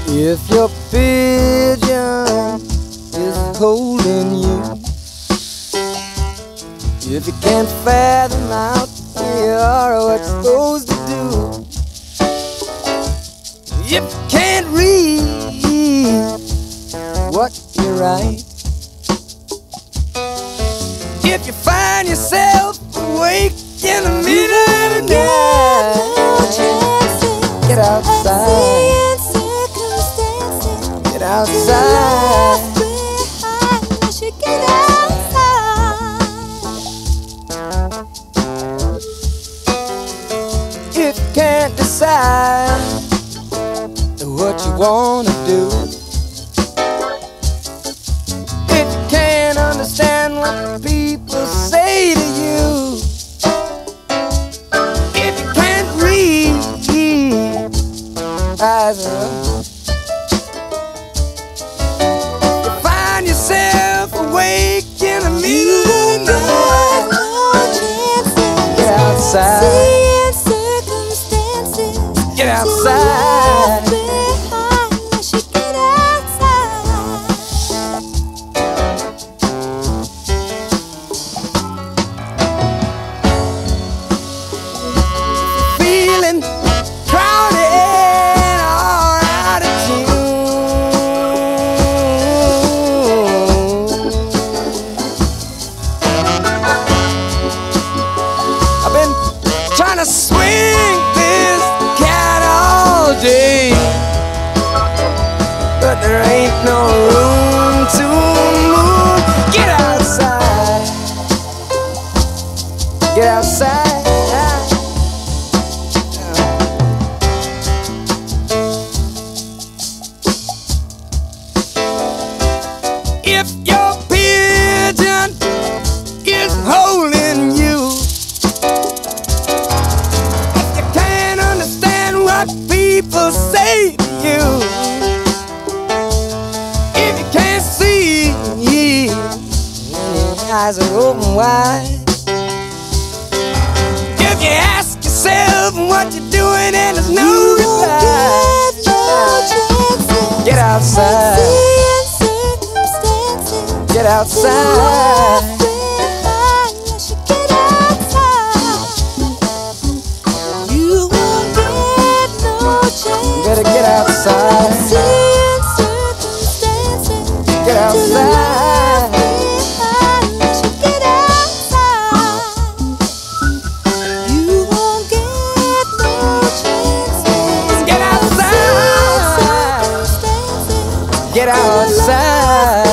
If your pigeon is holding you, if you can't fathom out here what you're supposed to do, if you can't read what you write, if you find yourself awake in the middle of the night, get outside. Get outside. If you can't decide what you wanna do, if you can't understand what people say to you, if you can't read, eyes are up. Yourself awake in the middle of the night. Get outside. Get outside. Feeling crowded or out of trying to swing this cat all day, but there ain't no room to move. Get outside. Get outside. If your pigeon is holding you, people say to you, if you can't see, your eyes are open wide. If you ask yourself what you're doing and there's no reply, get outside. Get outside. Better get outside. Get outside. You won't get no chances. Get outside. Get outside.